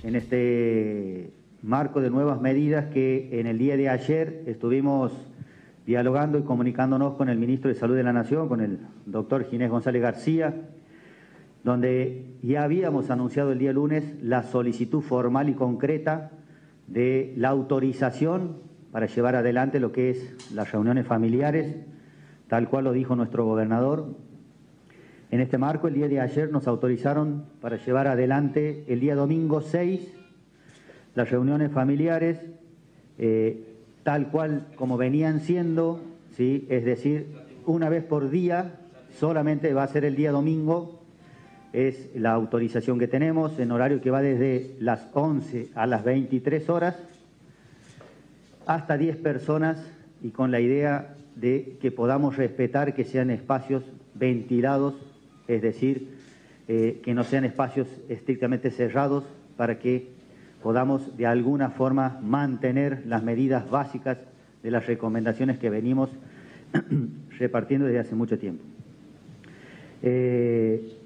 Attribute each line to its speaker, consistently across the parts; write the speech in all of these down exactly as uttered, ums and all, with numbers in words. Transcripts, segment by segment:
Speaker 1: en este marco de nuevas medidas que en el día de ayer estuvimos dialogando y comunicándonos con el Ministro de Salud de la Nación, con el doctor Ginés González García, donde ya habíamos anunciado el día lunes la solicitud formal y concreta de la autorización para llevar adelante lo que es las reuniones familiares, tal cual lo dijo nuestro gobernador. En este marco, el día de ayer nos autorizaron para llevar adelante el día domingo seis las reuniones familiares, eh, tal cual como venían siendo, ¿sí? Es decir, una vez por día, solamente va a ser el día domingo, es la autorización que tenemos, en horario que va desde las once a las veintitrés horas, hasta diez personas, y con la idea de que podamos respetar que sean espacios ventilados, es decir, eh, que no sean espacios estrictamente cerrados, para que podamos de alguna forma mantener las medidas básicas de las recomendaciones que venimos repartiendo desde hace mucho tiempo. Eh,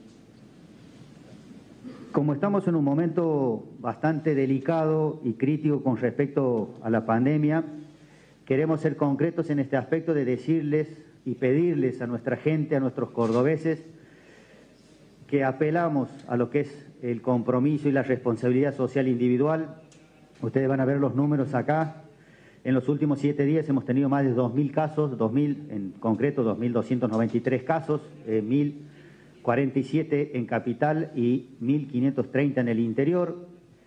Speaker 1: como estamos en un momento bastante delicado y crítico con respecto a la pandemia, queremos ser concretos en este aspecto de decirles y pedirles a nuestra gente, a nuestros cordobeses, que apelamos a lo que es el compromiso y la responsabilidad social individual. Ustedes van a ver los números acá. En los últimos siete días hemos tenido más de dos mil casos, dos mil en concreto, dos mil doscientos noventa y tres casos, eh, mil cuarenta y siete en capital y mil quinientos treinta en el interior.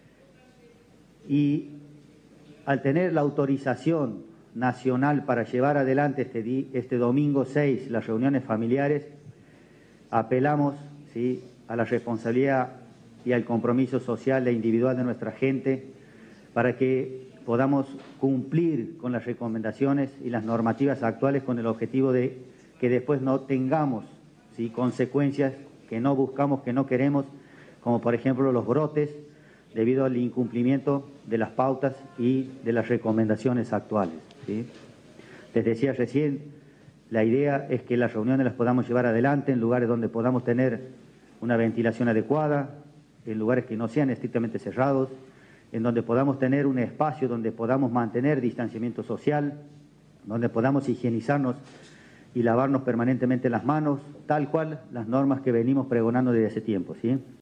Speaker 1: Y al tener la autorización nacional para llevar adelante este, di este domingo seis las reuniones familiares, apelamos, ¿sí?, a la responsabilidad y al compromiso social e individual de nuestra gente para que podamos cumplir con las recomendaciones y las normativas actuales con el objetivo de que después no tengamos, ¿sí?, consecuencias que no buscamos, que no queremos, como por ejemplo los brotes debido al incumplimiento de las pautas y de las recomendaciones actuales, ¿sí? Les decía recién, la idea es que las reuniones las podamos llevar adelante en lugares donde podamos tener una ventilación adecuada, en lugares que no sean estrictamente cerrados, en donde podamos tener un espacio donde podamos mantener distanciamiento social, donde podamos higienizarnos y lavarnos permanentemente las manos, tal cual las normas que venimos pregonando desde hace tiempo, ¿sí?